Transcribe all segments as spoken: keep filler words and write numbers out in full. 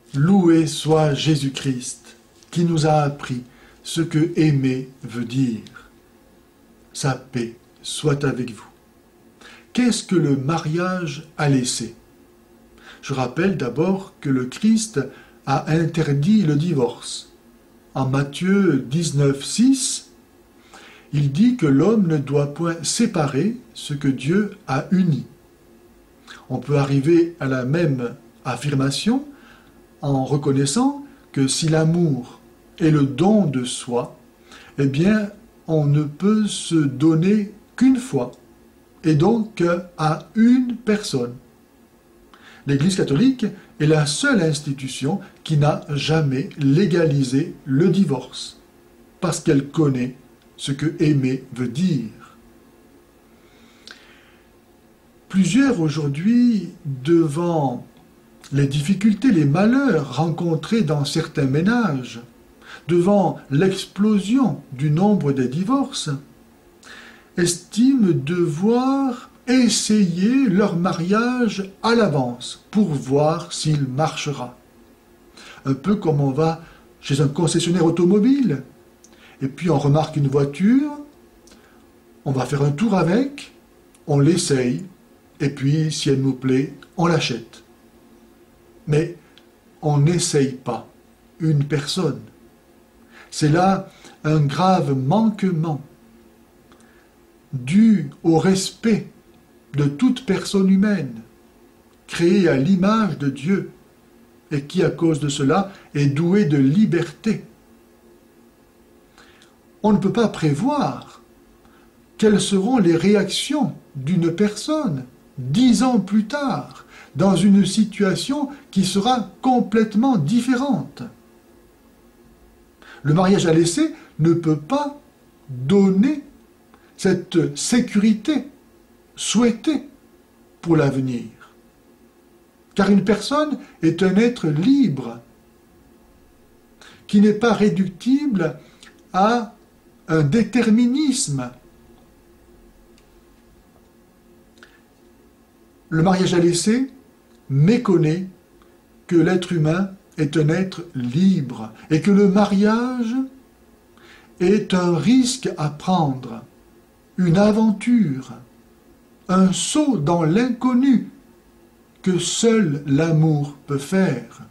Loué soit Jésus-Christ, qui nous a appris ce que aimer veut dire. Sa paix soit avec vous. Qu'est-ce que le mariage a laissé? Je rappelle d'abord que le Christ a interdit le divorce. En Matthieu dix-neuf, six, il dit que l'homme ne doit point séparer ce que Dieu a uni. On peut arriver à la même affirmation en reconnaissant que si l'amour est le don de soi, eh bien, on ne peut se donner qu'une fois, et donc à une personne. L'Église catholique est la seule institution qui n'a jamais légalisé le divorce, parce qu'elle connaît ce que aimer veut dire. Plusieurs aujourd'hui, devant les difficultés, les malheurs rencontrés dans certains ménages, devant l'explosion du nombre des divorces, estiment devoir essayer leur mariage à l'avance pour voir s'il marchera. Un peu comme on va chez un concessionnaire automobile, et puis on remarque une voiture, on va faire un tour avec, on l'essaye, et puis si elle nous plaît, on l'achète. Mais on n'essaye pas une personne. C'est là un grave manquement dû au respect de toute personne humaine, créée à l'image de Dieu, et qui, à cause de cela, est douée de liberté. On ne peut pas prévoir quelles seront les réactions d'une personne dix ans plus tard, dans une situation qui sera complètement différente. Le mariage à l'essai ne peut pas donner cette sécurité souhaitée pour l'avenir. Car une personne est un être libre, qui n'est pas réductible à un déterminisme. Le mariage à l'essai méconnaît que l'être humain est un être libre et que le mariage est un risque à prendre, une aventure, un saut dans l'inconnu que seul l'amour peut faire.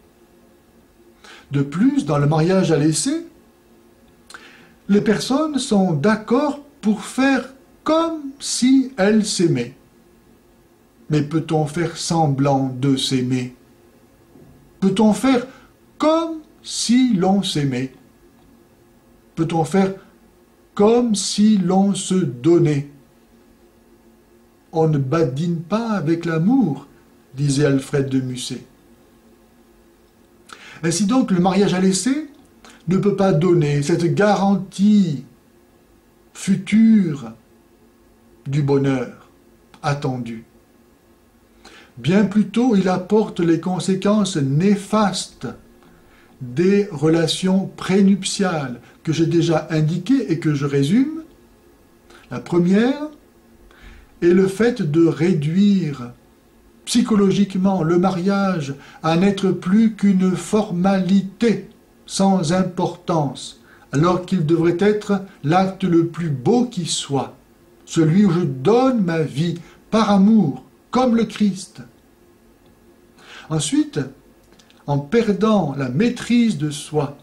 De plus, dans le mariage à l'essai, les personnes sont d'accord pour faire comme si elles s'aimaient. Mais peut-on faire semblant de s'aimer? Peut-on faire comme si l'on s'aimait? Peut-on faire comme si l'on se donnait? On ne badine pas avec l'amour, disait Alfred de Musset. Ainsi donc, le mariage à l'essai ne peut pas donner cette garantie future du bonheur attendu. Bien plutôt, il apporte les conséquences néfastes des relations prénuptiales que j'ai déjà indiquées et que je résume. La première est le fait de réduire psychologiquement le mariage à n'être plus qu'une formalité sans importance, alors qu'il devrait être l'acte le plus beau qui soit, celui où je donne ma vie par amour, comme le Christ. Ensuite, en perdant la maîtrise de soi,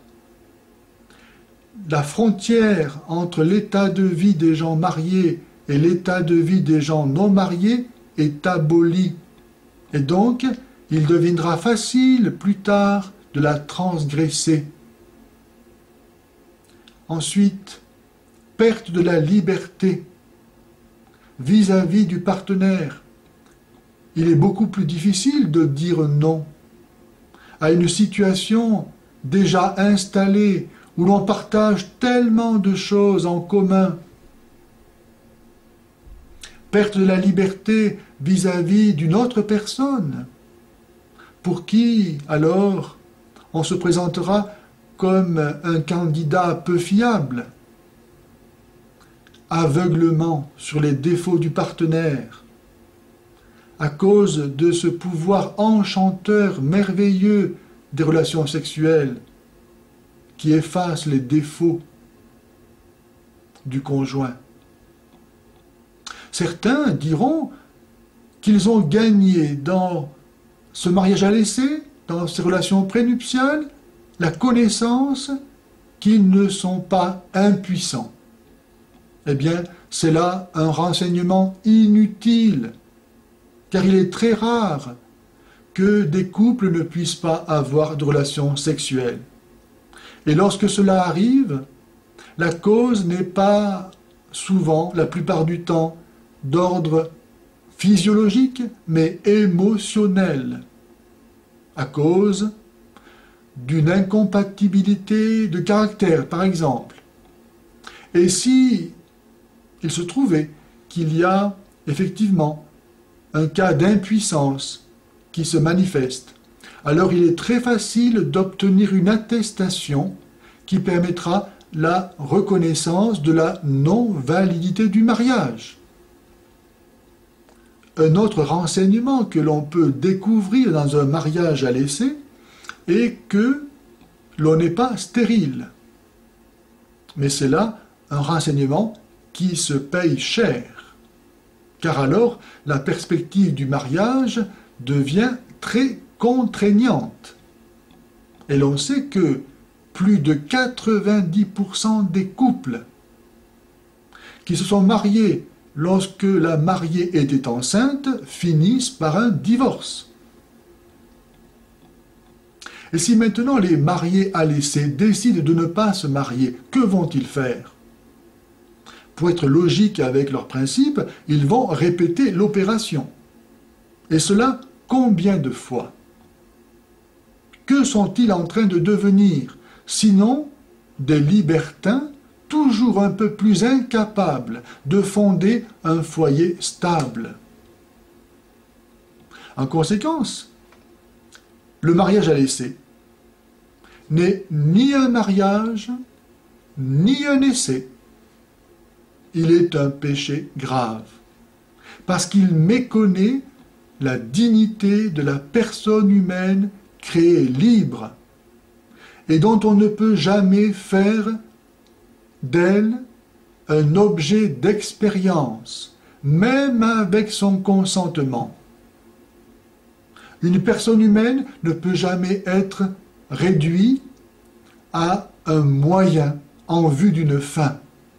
la frontière entre l'état de vie des gens mariés et l'état de vie des gens non mariés est abolie. Et donc, il deviendra facile plus tard de la transgresser. Ensuite, perte de la liberté vis-à-vis du partenaire. Il est beaucoup plus difficile de dire non à une situation déjà installée où l'on partage tellement de choses en commun. Perte de la liberté vis-à-vis d'une autre personne, pour qui, alors, on se présentera comme un candidat peu fiable. Aveuglement sur les défauts du partenaire, à cause de ce pouvoir enchanteur merveilleux des relations sexuelles qui effacent les défauts du conjoint. Certains diront qu'ils ont gagné dans ce mariage à l'essai, dans ces relations prénuptiales, la connaissance qu'ils ne sont pas impuissants. Eh bien, c'est là un renseignement inutile, car il est très rare que des couples ne puissent pas avoir de relations sexuelles. Et lorsque cela arrive, la cause n'est pas souvent, la plupart du temps, d'ordre physiologique, mais émotionnel, à cause d'une incompatibilité de caractère, par exemple. Et si il se trouvait qu'il y a effectivement un cas d'impuissance qui se manifeste, alors il est très facile d'obtenir une attestation qui permettra la reconnaissance de la non-validité du mariage. Un autre renseignement que l'on peut découvrir dans un mariage à l'essai est que l'on n'est pas stérile. Mais c'est là un renseignement qui se paye cher, car alors la perspective du mariage devient très contraignante. Et l'on sait que plus de quatre-vingt-dix pour cent des couples qui se sont mariés lorsque la mariée était enceinte finissent par un divorce. Et si maintenant les mariés à l'essai décident de ne pas se marier, que vont-ils faire? Pour être logique avec leurs principes, ils vont répéter l'opération. Et cela, combien de fois? Que sont-ils en train de devenir, sinon des libertins toujours un peu plus incapables de fonder un foyer stable? En conséquence, le mariage à l'essai n'est ni un mariage, ni un essai. Il est un péché grave, parce qu'il méconnaît la dignité de la personne humaine créée libre, et dont on ne peut jamais faire d'elle un objet d'expérience, même avec son consentement. Une personne humaine ne peut jamais être réduite à un moyen en vue d'une fin.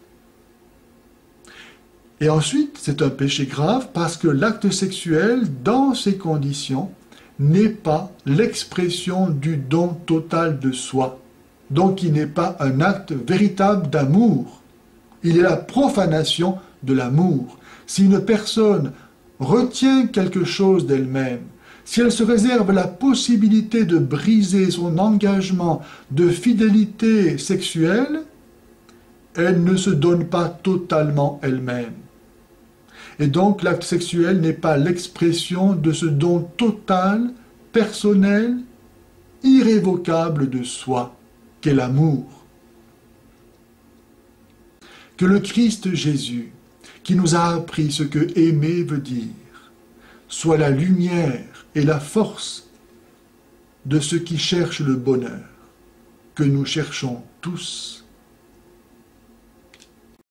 Et ensuite, c'est un péché grave parce que l'acte sexuel, dans ces conditions, n'est pas l'expression du don total de soi. Donc il n'est pas un acte véritable d'amour. Il est la profanation de l'amour. Si une personne retient quelque chose d'elle-même, si elle se réserve la possibilité de briser son engagement de fidélité sexuelle, elle ne se donne pas totalement elle-même. Et donc l'acte sexuel n'est pas l'expression de ce don total, personnel, irrévocable de soi, qu'est l'amour. Que le Christ Jésus, qui nous a appris ce que aimer veut dire, soit la lumière et la force de ceux qui cherchent le bonheur, que nous cherchons tous